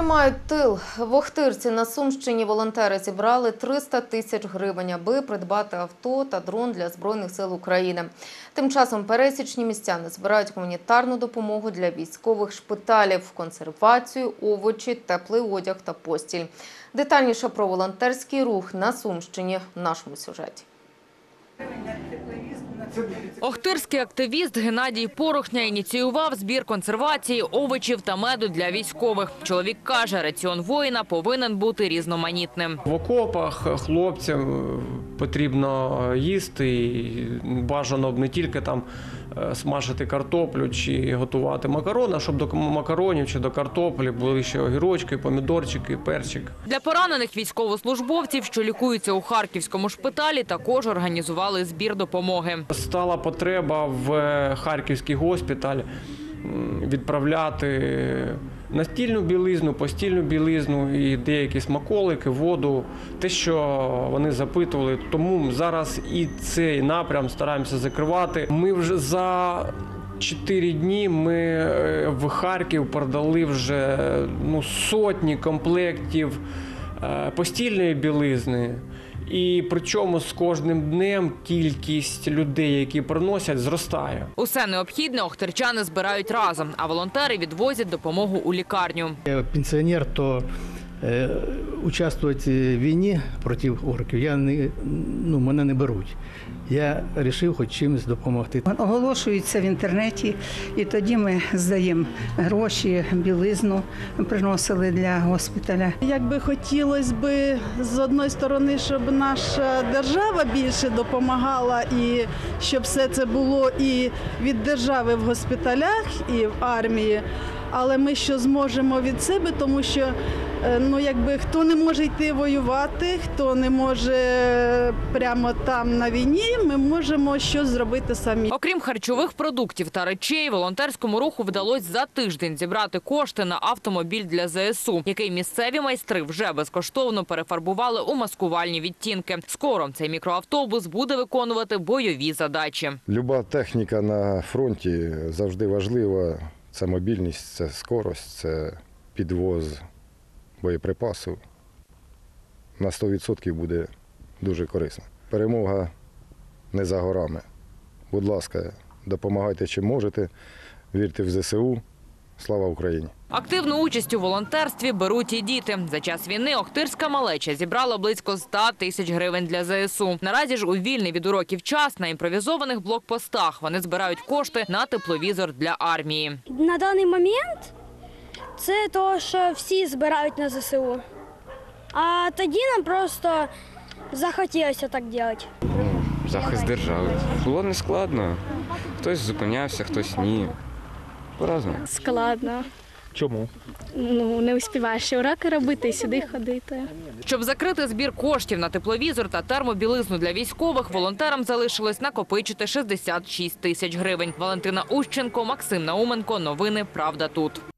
тримають тил. В Охтирці на Сумщині волонтери зібрали 300 тисяч гривень, аби придбати авто та дрон для Збройних сил України. Тим часом пересічні містяни збирають гуманітарну допомогу для військових шпиталів, консервацію, овочі, теплий одяг та постіль. Детальніше про волонтерський рух на Сумщині в нашому сюжеті. Охтирський активіст Геннадій Порохня ініціював збір консервації, овочів та меду для військових. Чоловік каже, раціон воїна повинен бути різноманітним. В окопах хлопцям потрібно їсти, і бажано не тільки там смажити картоплю чи готувати макарони, а щоб до макаронів чи до картоплі були ще огірочки, помідорчики, перчик. Для поранених військовослужбовців, що лікуються у Харківському шпиталі, також організували збір допомоги. Стала потреба в Харківський госпіталь відправляти настільну білизну, постільну білизну і деякі смаколики, воду, те, що вони запитували. Тому зараз і цей напрям стараємося закривати. Ми вже за 4 дні в Харків продали вже сотні комплектів постільної білизни. І причому з кожним днем кількість людей, які приносять, зростає. Усе необхідне охтирчани збирають разом, а волонтери відвозять допомогу у лікарню. Я пенсіонер, то участвувати в війні проти орків мене не беруть. Я вирішив хоч чимось допомогти. Оголошується в інтернеті, і тоді ми здаємо гроші, білизну приносили для госпіталя. Якби хотілося б, з одної сторони, щоб наша держава більше допомагала, і щоб все це було і від держави в госпіталях, і в армії. Але ми що зможемо від себе, тому що хто не може йти воювати, хто не може прямо там на війні, ми можемо щось зробити самі. Окрім харчових продуктів та речей, волонтерському руху вдалося за тиждень зібрати кошти на автомобіль для ЗСУ, який місцеві майстри вже безкоштовно перефарбували у маскувальні відтінки. Скоро цей мікроавтобус буде виконувати бойові задачі. Люба техніка на фронті завжди важлива. Це мобільність, це скорость, це підвоз боєприпасів. На 100% буде дуже корисно. Перемога не за горами. Будь ласка, допомагайте чим можете, вірте в ЗСУ. Слава Україні! Активну участь у волонтерстві беруть і діти. За час війни охтирська малеча зібрала близько 100 тисяч гривень для ЗСУ. Наразі ж у вільний від уроків час на імпровізованих блокпостах вони збирають кошти на тепловізор для армії. На даний момент це те, що всі збирають на ЗСУ. А тоді нам просто захотілося так робити. Захист держави. Було нескладно. Хтось зупинявся, хтось ні. По-разному. Складно. Чому? Не успіваєш уроки робити і сюди ходити. Щоб закрити збір коштів на тепловізор та термобілизну для військових, волонтерам залишилось накопичити 66 тисяч гривень. Валентина Ущенко, Максим Науменко. Новини «Правда тут».